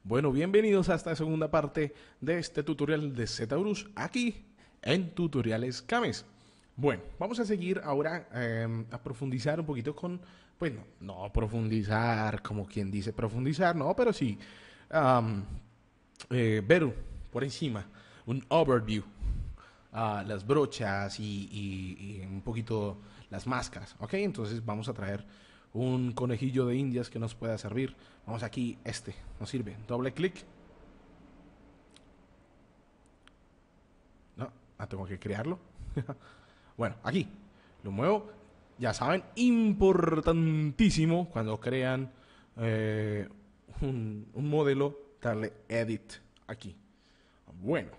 Bueno, bienvenidos a esta segunda parte de este tutorial de ZBrush aquí en Tutoriales Cames. Bueno, vamos a seguir ahora a profundizar un poquito con, pues no profundizar como quien dice profundizar, no, pero sí am, ver por encima un overview, las brochas y un poquito las máscaras, ¿ok? Entonces vamos a traer un conejillo de indias que nos pueda servir. Vamos aquí, nos sirve. Doble clic. No, tengo que crearlo. Bueno, aquí lo muevo. Ya saben, importantísimo cuando crean un modelo, darle edit aquí. Bueno,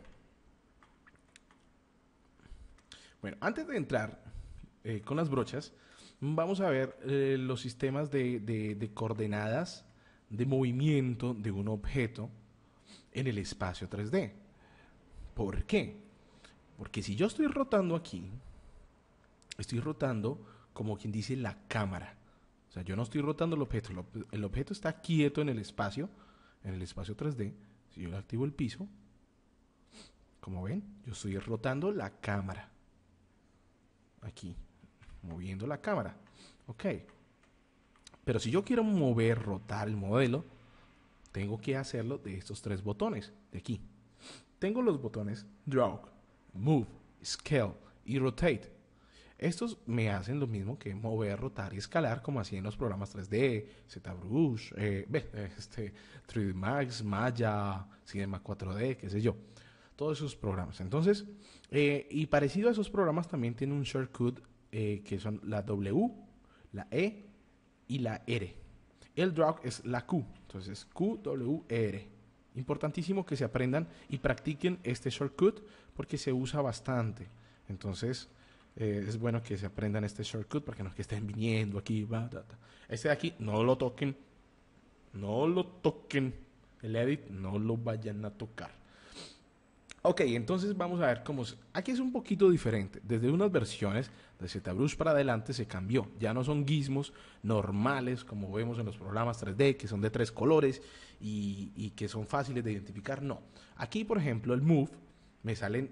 antes de entrar con las brochas, vamos a ver los sistemas de coordenadas de movimiento de un objeto en el espacio 3D. ¿Por qué? Porque si yo estoy rotando aquí, estoy rotando como quien dice la cámara. O sea, yo no estoy rotando el objeto. El objeto está quieto en el espacio 3D. Si yo le activo el piso, como ven, yo estoy rotando la cámara. Aquí, moviendo la cámara. Ok. Pero si yo quiero rotar el modelo, tengo que hacerlo de estos tres botones de aquí. Tengo los botones Draw, Move, Scale y Rotate. Estos me hacen lo mismo que mover, rotar y escalar como hacía en los programas 3D, ZBrush, 3D Max, Maya, Cinema 4D, qué sé yo. Todos esos programas. Entonces, y parecido a esos programas también tiene un shortcut que son la W, la E y la R. El drag es la Q, entonces Q, W, E, R. Importantísimo que se aprendan y practiquen este shortcut porque se usa bastante. Entonces, es bueno que se aprendan este shortcut para que no que estén viniendo aquí. Este de aquí, no lo toquen. No lo toquen. El edit, no lo vayan a tocar. Ok, entonces vamos a ver cómo... Aquí es un poquito diferente. Desde unas versiones de ZBrush para adelante se cambió. Ya no son gizmos normales como vemos en los programas 3D, que son de tres colores y que son fáciles de identificar. No. Aquí, por ejemplo, el Move, me salen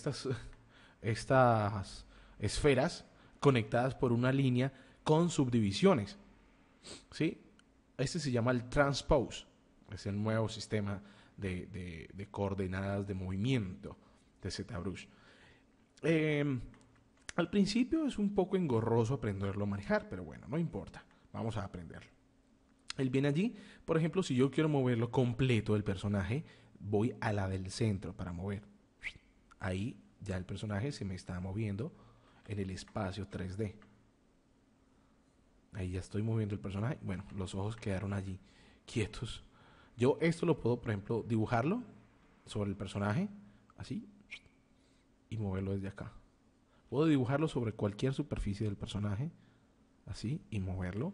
estas esferas conectadas por una línea con subdivisiones. ¿Sí? Este se llama el Transpose. Es el nuevo sistema de coordenadas de movimiento de ZBrush. Al principio es un poco engorroso aprenderlo a manejar, pero bueno, no importa. Vamos a aprenderlo. Él viene allí, por ejemplo, si yo quiero moverlo completo del personaje, voy a la del centro para mover. Ahí ya el personaje se me está moviendo en el espacio 3D. Ahí ya estoy moviendo el personaje. Bueno, los ojos quedaron allí quietos. Yo esto lo puedo, por ejemplo, dibujarlo sobre el personaje, así, y moverlo desde acá. Puedo dibujarlo sobre cualquier superficie del personaje, así, y moverlo.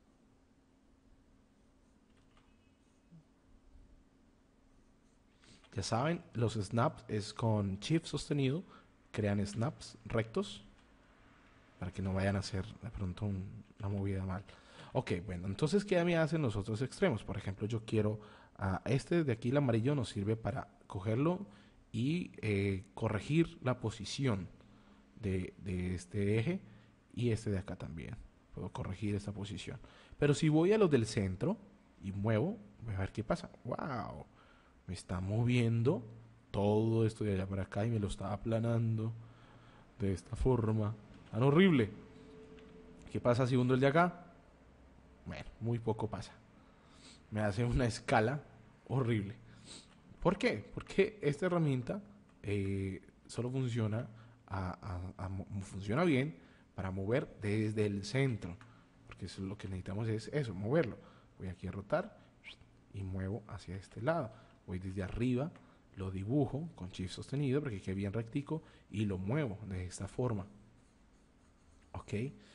Ya saben, los snaps es con Shift sostenido, crean snaps rectos, para que no vayan a hacer de pronto una movida mal. Ok, bueno, entonces ¿qué me hacen los otros extremos? Por ejemplo, yo quiero este de aquí, el amarillo, nos sirve para cogerlo y corregir la posición de este eje y este de acá también. Puedo corregir esta posición. Pero si voy a los del centro y muevo, voy a ver qué pasa. ¡Wow! Me está moviendo todo esto de allá para acá y me lo está aplanando de esta forma tan horrible. ¿Qué pasa si hundo el de acá? Bueno, muy poco pasa. Me hace una escala horrible. ¿Por qué? Porque esta herramienta solo funciona, funciona bien para mover desde el centro. Porque eso es lo que necesitamos, es eso, moverlo. Voy aquí a rotar y muevo hacia este lado. Voy desde arriba, lo dibujo con Shift sostenido para que quede bien rectico y lo muevo de esta forma. ¿Ok?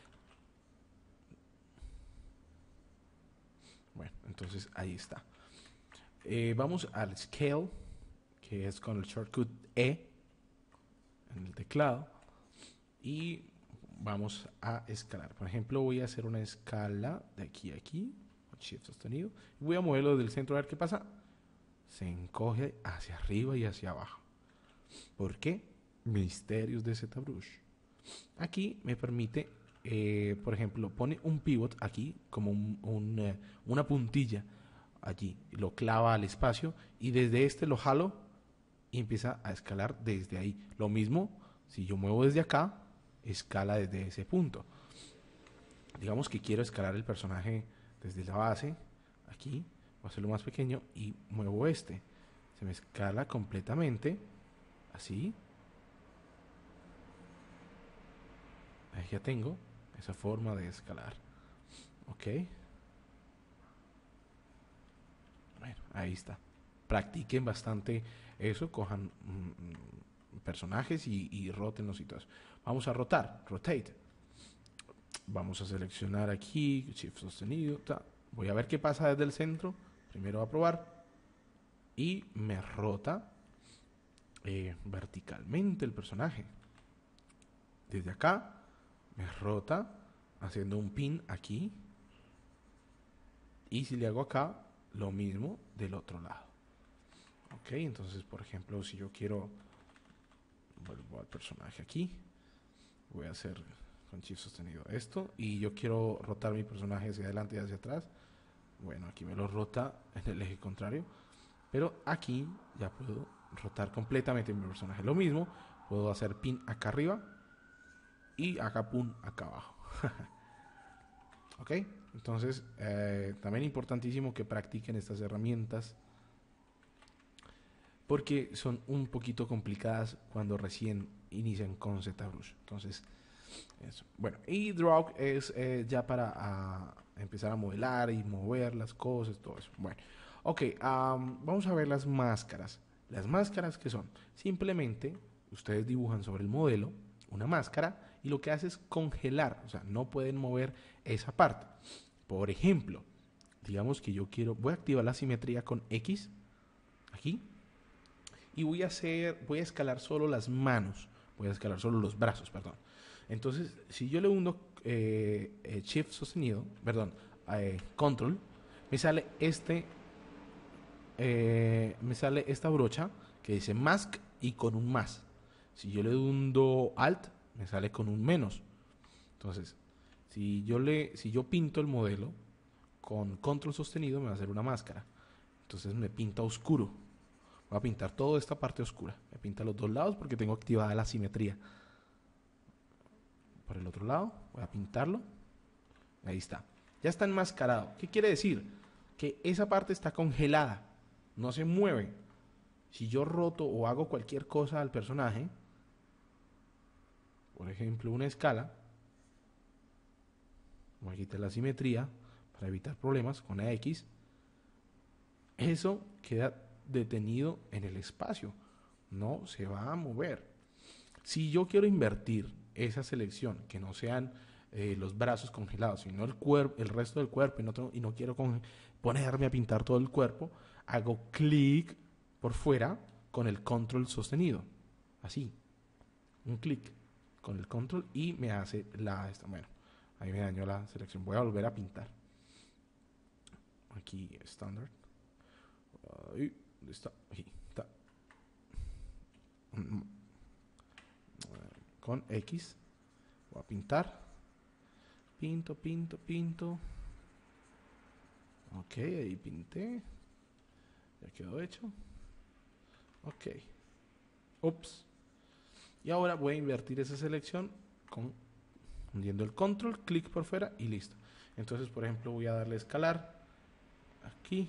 Bueno, entonces ahí está. Vamos al Scale, que es con el shortcut E en el teclado. Y vamos a escalar. Por ejemplo, voy a hacer una escala de aquí a aquí, Shift sostenido. Voy a moverlo del centro a ver qué pasa. se encoge hacia arriba y hacia abajo. ¿Por qué? Misterios de ZBrush. Aquí me permite, por ejemplo, pone un pivot aquí, como una puntilla allí, lo clava al espacio y desde este lo jalo y empieza a escalar desde ahí. Lo mismo, si yo muevo desde acá, escala desde ese punto. Digamos que quiero escalar el personaje desde la base, aquí, voy a hacerlo más pequeño y muevo este. Se me escala completamente, así. Ahí ya tengo esa forma de escalar. Ok. Bueno, ahí está. Practiquen bastante eso, cojan personajes y rótenlos y todo eso. Vamos a rotar, rotate. Vamos a seleccionar aquí, shift sostenido. Voy a ver qué pasa desde el centro. Primero a probar. Y me rota verticalmente el personaje. Desde acá me rota haciendo un pin aquí. Y si le hago acá, lo mismo del otro lado. Ok, entonces por ejemplo, si yo quiero, vuelvo al personaje aquí, voy a hacer con shift sostenido esto y yo quiero rotar mi personaje hacia adelante y hacia atrás. Bueno, aquí me lo rota en el eje contrario, pero aquí ya puedo rotar completamente mi personaje. Lo mismo, puedo hacer pin acá arriba y acá pum acá abajo. Ok, entonces también importantísimo que practiquen estas herramientas porque son un poquito complicadas cuando recién inician con ZBrush. Entonces, eso. Bueno, y Draw es ya para empezar a modelar y mover las cosas, todo eso. Bueno, ok, vamos a ver las máscaras. Las máscaras, ¿qué son? Simplemente ustedes dibujan sobre el modelo una máscara y lo que hace es congelar, o sea, no pueden mover esa parte. Por ejemplo, digamos que yo quiero, voy a activar la simetría con X, aquí, y voy a escalar solo las manos, voy a escalar solo los brazos, perdón. Entonces, si yo le hundo Shift sostenido, perdón, Control, me sale me sale esta brocha que dice Mask y con un más. Si yo le hundo Alt, me sale con un menos. Entonces, si yo pinto el modelo con Control sostenido, me va a hacer una máscara. Entonces me pinta oscuro. Voy a pintar toda esta parte oscura. Me pinta los dos lados porque tengo activada la simetría. Por el otro lado, voy a pintarlo. Ahí está. Ya está enmascarado. ¿Qué quiere decir? Que esa parte está congelada. No se mueve. Si yo roto o hago cualquier cosa al personaje, por ejemplo una escala, voy a quitar la simetría para evitar problemas con la X, eso queda detenido en el espacio. No se va a mover. Si yo quiero invertir esa selección, que no sean los brazos congelados, sino el resto del cuerpo y no quiero ponerme a pintar todo el cuerpo, hago clic por fuera con el control sostenido. Así. Un clic con el control y me hace bueno, ahí me dañó la selección. Voy a volver a pintar. Aquí, estándar. Ahí, ¿dónde está? Aquí está. Con X voy a pintar, pinto, pinto, pinto. Ok, ahí pinté, ya quedó hecho. Ok, ups. Y ahora voy a invertir esa selección hundiendo el control, clic por fuera y listo. Entonces, por ejemplo, voy a darle a escalar aquí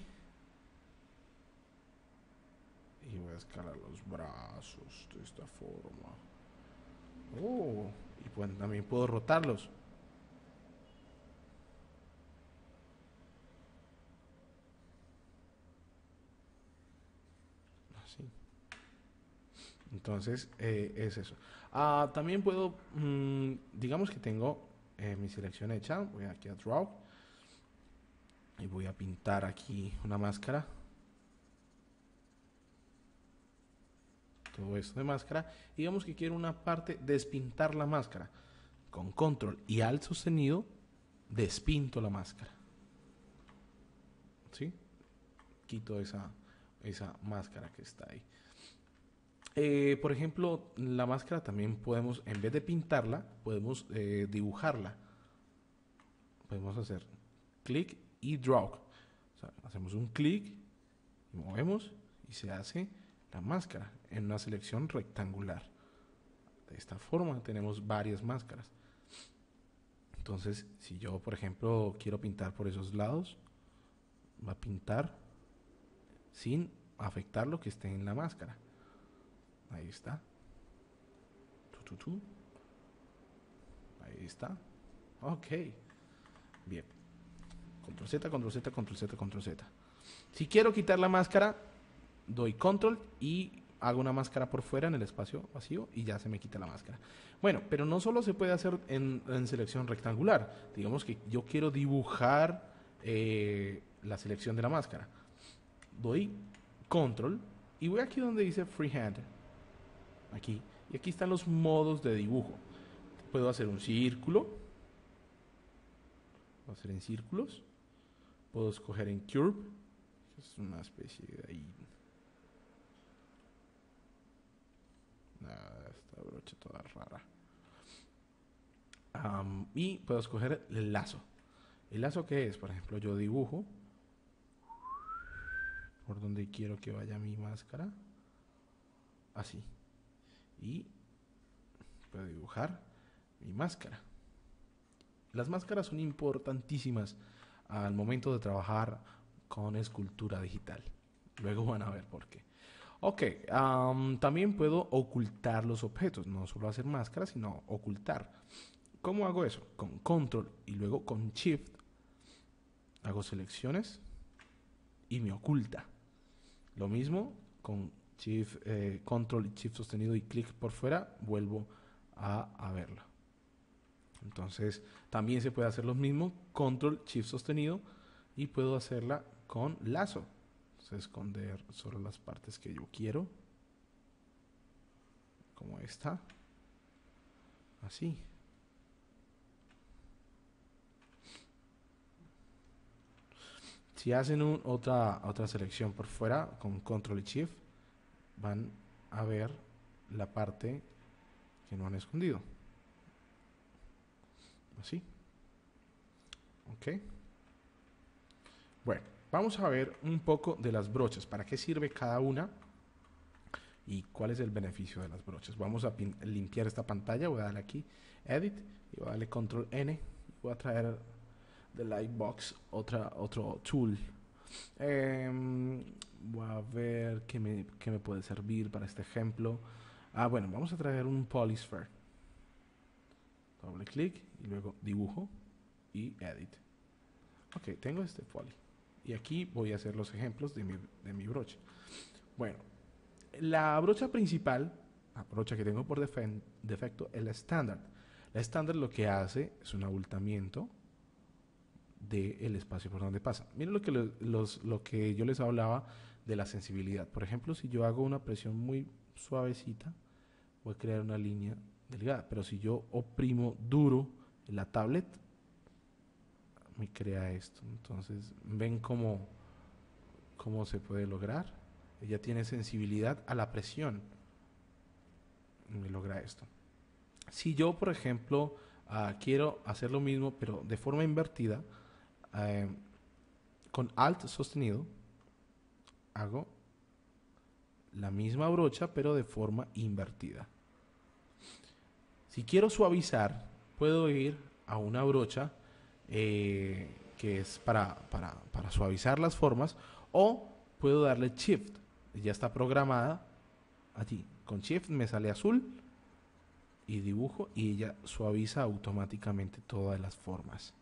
y voy a escalar los brazos de esta forma. Oh, y pues también puedo rotarlos. Así. Entonces, es eso. También puedo, digamos que tengo mi selección hecha. Voy aquí a Draw y voy a pintar aquí una máscara. Todo esto de máscara. Digamos que quiero una parte, despintar la máscara. Con Control y Alt sostenido, despinto la máscara. ¿Sí? Quito esa máscara que está ahí. Por ejemplo, la máscara también podemos, en vez de pintarla, podemos dibujarla. Podemos hacer clic y drag. O sea, hacemos un clic, movemos y se hace la máscara en una selección rectangular. De esta forma tenemos varias máscaras. Entonces, si yo, por ejemplo, quiero pintar por esos lados, va a pintar sin afectar lo que esté en la máscara. Ahí está. Ahí está. Ok. Bien. Control Z, Control Z, Control Z, Control Z. Si quiero quitar la máscara, doy Control y hago una máscara por fuera en el espacio vacío y ya se me quita la máscara. Bueno, pero no solo se puede hacer en selección rectangular. Digamos que yo quiero dibujar la selección de la máscara. Doy Control y voy aquí donde dice Freehand. Aquí. Y aquí están los modos de dibujo. Puedo hacer un círculo. Puedo hacer en círculos. Puedo escoger en Curve. Es una especie de ahí. Esta brocha toda rara. Y puedo escoger el lazo. ¿El lazo qué es? Por ejemplo, yo dibujo por donde quiero que vaya mi máscara. Así. Y puedo dibujar mi máscara. Las máscaras son importantísimas al momento de trabajar con escultura digital. Luego van a ver por qué. Ok, también puedo ocultar los objetos, no solo hacer máscaras, sino ocultar. ¿Cómo hago eso? Con Control y luego con Shift hago selecciones y me oculta. Lo mismo con Shift, Control y Shift sostenido y clic por fuera, vuelvo a verla. Entonces también se puede hacer lo mismo, Control Shift sostenido, y puedo hacerla con lazo. Entonces esconder solo las partes que yo quiero, como esta, así. Si hacen otra selección por fuera con Control y Shift, van a ver la parte que no han escondido. Así. Ok. Bueno, vamos a ver un poco de las brochas. ¿Para qué sirve cada una? ¿Y cuál es el beneficio de las brochas? Vamos a limpiar esta pantalla. Voy a darle aquí Edit y voy a darle Control N. Voy a traer de Lightbox otro tool. Voy a ver qué me puede servir para este ejemplo. Bueno, vamos a traer un Polysphere. Doble clic y luego dibujo y edit. Ok, tengo este poly. Y aquí voy a hacer los ejemplos de mi brocha. Bueno, la brocha principal, la brocha que tengo por defecto, es la estándar. La estándar lo que hace es un abultamiento del espacio por donde pasa. Miren lo que yo les hablaba de la sensibilidad. Por ejemplo, si yo hago una presión muy suavecita, voy a crear una línea delgada. Pero si yo oprimo duro en la tablet, me crea esto. Entonces, ¿ven cómo se puede lograr? Ella tiene sensibilidad a la presión. Me logra esto. Si yo, por ejemplo, quiero hacer lo mismo, pero de forma invertida, con Alt sostenido, hago la misma brocha, pero de forma invertida. Si quiero suavizar, puedo ir a una brocha que es para suavizar las formas, o puedo darle Shift. Ya está programada allí. Con Shift me sale azul y dibujo y ella suaviza automáticamente todas las formas.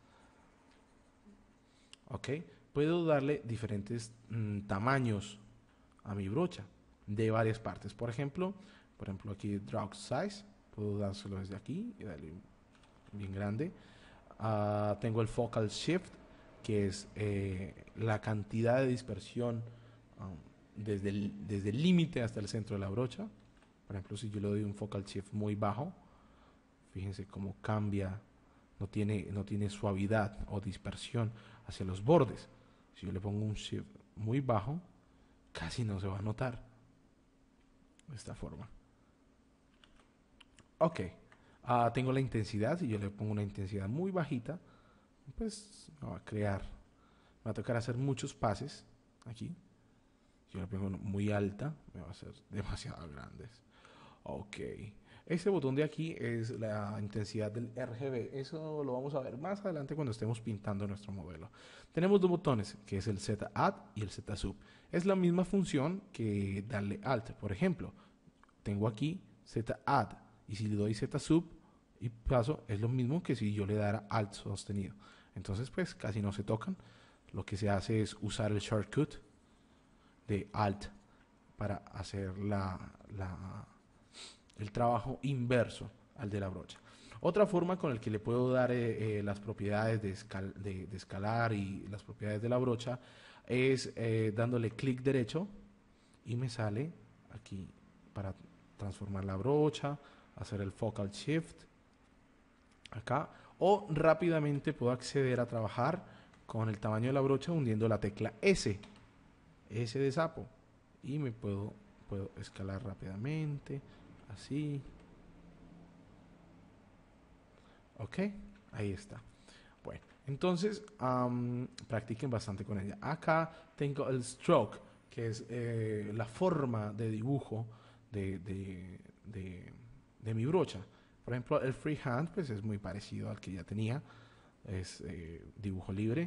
Ok, puedo darle diferentes tamaños a mi brocha de varias partes. Por ejemplo aquí Drag Size, puedo dárselo desde aquí y darle bien grande. Tengo el Focal Shift, que es la cantidad de dispersión desde el límite hasta el centro de la brocha. Por ejemplo, si yo le doy un Focal Shift muy bajo, fíjense cómo cambia, no tiene suavidad o dispersión hacia los bordes. Si yo le pongo un Shift muy bajo, casi no se va a notar de esta forma. Ok, tengo la intensidad. Si yo le pongo una intensidad muy bajita, pues me va a crear, me va a tocar hacer muchos pases aquí. Si yo le pongo muy alta, me va a hacer demasiado grandes. Ok. Este botón de aquí es la intensidad del RGB. Eso lo vamos a ver más adelante cuando estemos pintando nuestro modelo. Tenemos dos botones, que es el Z-Add y el Z-Sub. Es la misma función que darle Alt. Por ejemplo, tengo aquí Z-Add y si le doy Z-Sub y paso, es lo mismo que si yo le dara Alt sostenido. Entonces, pues casi no se tocan. Lo que se hace es usar el shortcut de Alt para hacer el trabajo inverso al de la brocha. Otra forma con la que le puedo dar las propiedades de escalar y las propiedades de la brocha es dándole clic derecho y me sale aquí para transformar la brocha, hacer el focal shift acá, o rápidamente puedo acceder a trabajar con el tamaño de la brocha hundiendo la tecla S de sapo, y me puedo escalar rápidamente así. Ok, ahí está. Bueno, entonces practiquen bastante con ella. Acá tengo el stroke, que es la forma de dibujo de mi brocha. Por ejemplo, el freehand pues es muy parecido al que ya tenía. Es dibujo libre.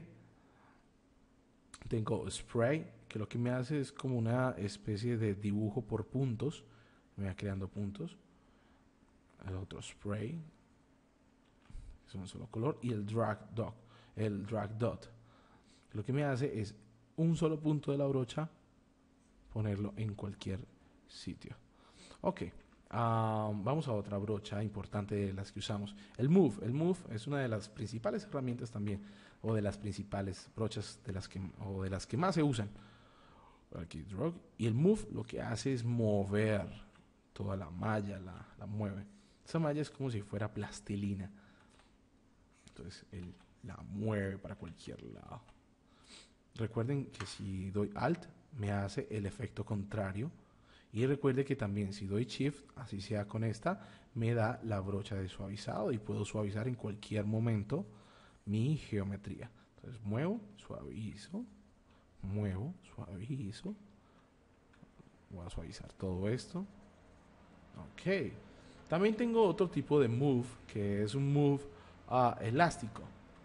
Tengo spray, que lo que me hace es como una especie de dibujo por puntos. Me va creando puntos. El otro spray, es un solo color. Y el drag dot. Lo que me hace es un solo punto de la brocha, ponerlo en cualquier sitio. Ok, vamos a otra brocha importante de las que usamos. El Move. El Move es una de las principales herramientas también, o de las principales brochas de las que más se usan. Aquí, drag. Y el Move lo que hace es mover toda la malla, la mueve. Esa malla es como si fuera plastilina. Entonces él la mueve para cualquier lado. Recuerden que si doy Alt me hace el efecto contrario. Y recuerde que también si doy Shift, así sea con esta, me da la brocha de suavizado y puedo suavizar en cualquier momento mi geometría. Entonces muevo, suavizo, muevo, suavizo. Voy a suavizar todo esto. Ok. También tengo otro tipo de move, que es un move elástico.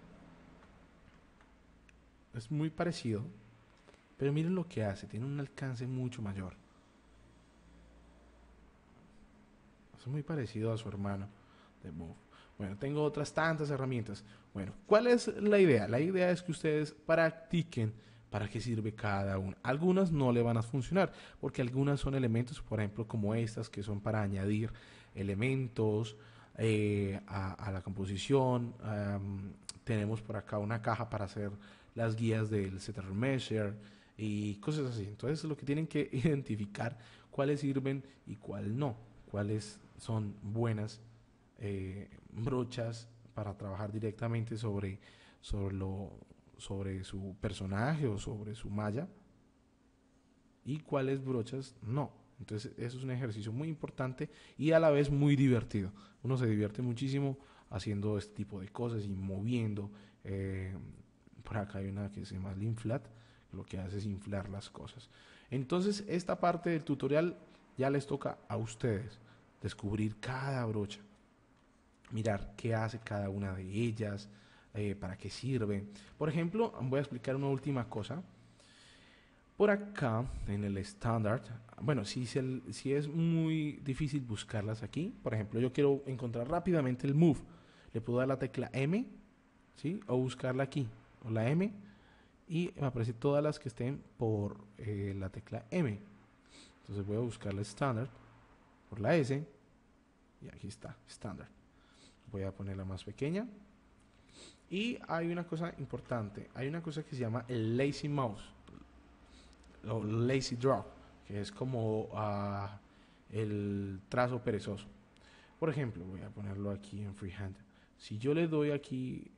Es muy parecido, pero miren lo que hace. Tiene un alcance mucho mayor. Es muy parecido a su hermano de Move. Bueno, tengo otras tantas herramientas. Bueno, ¿cuál es la idea? La idea es que ustedes practiquen para qué sirve cada una. Algunas no le van a funcionar, porque algunas son elementos, por ejemplo, como estas, que son para añadir elementos a la composición. Tenemos por acá una caja para hacer las guías del ZR Measure y cosas así. Entonces, lo que tienen que identificar cuáles sirven y cuáles no, cuáles son buenas brochas para trabajar directamente sobre su personaje o sobre su malla, y cuáles brochas no. Entonces eso es un ejercicio muy importante y a la vez muy divertido. Uno se divierte muchísimo haciendo este tipo de cosas y moviendo. Por acá hay una que se llama Linflat, lo que hace es inflar las cosas. Entonces esta parte del tutorial ya les toca a ustedes descubrir cada brocha, mirar qué hace cada una de ellas, para qué sirve. Por ejemplo, voy a explicar una última cosa. Por acá, en el estándar, bueno, si es muy difícil buscarlas aquí, por ejemplo, yo quiero encontrar rápidamente el move, le puedo dar la tecla M, ¿sí? O buscarla aquí, o la M, y me aparecen todas las que estén por la tecla M. Entonces voy a buscar la estándar por la S, y aquí está, estándar. Voy a ponerla más pequeña. Y hay una cosa importante, hay una cosa que se llama el lazy mouse o lazy draw, que es como el trazo perezoso. Por ejemplo, voy a ponerlo aquí en freehand. Si yo le doy aquí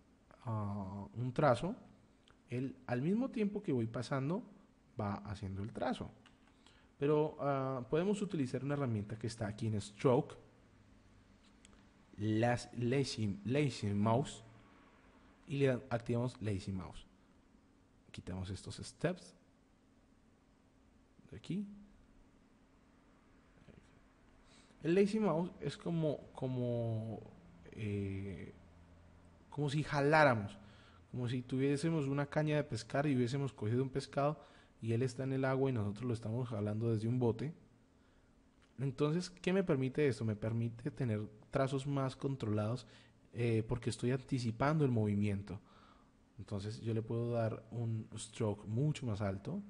un trazo, él al mismo tiempo que voy pasando va haciendo el trazo. pero podemos utilizar una herramienta que está aquí en Stroke, Lazy Mouse, y le activamos Lazy Mouse. Quitamos estos steps de aquí. El Lazy Mouse es como si jaláramos, como si tuviésemos una caña de pescar y hubiésemos cogido un pescado y él está en el agua y nosotros lo estamos jalando desde un bote. Entonces, ¿qué me permite esto? Me permite tener trazos más controlados porque estoy anticipando el movimiento. Entonces yo le puedo dar un stroke mucho más alto.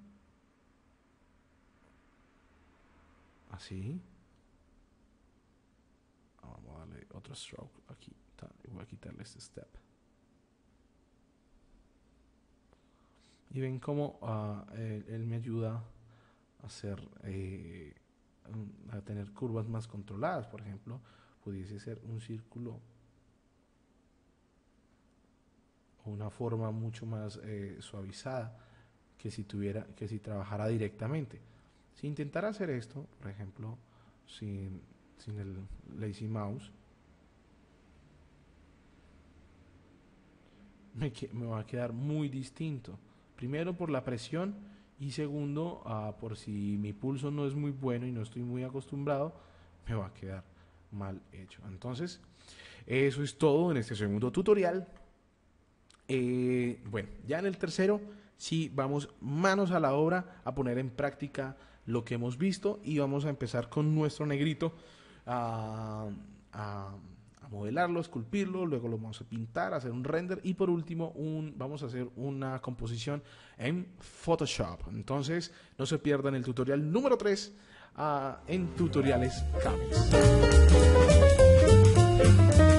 Así. Vamos a darle otro stroke aquí. Voy a quitarle este step. Y ven cómo él me ayuda a hacer a tener curvas más controladas. Por ejemplo, pudiese ser un círculo o una forma mucho más suavizada que si trabajara directamente. Si intentara hacer esto, por ejemplo, sin el Lazy Mouse, me va a quedar muy distinto. Primero por la presión y segundo por si mi pulso no es muy bueno y no estoy muy acostumbrado, me va a quedar mal hecho. Entonces, eso es todo en este segundo tutorial. Bueno, ya en el tercero sí vamos manos a la obra a poner en práctica lo que hemos visto y vamos a empezar con nuestro negrito a modelarlo, esculpirlo, luego lo vamos a pintar, hacer un render y por último vamos a hacer una composición en Photoshop. Entonces no se pierdan el tutorial número 3 en Tutoriales Camis.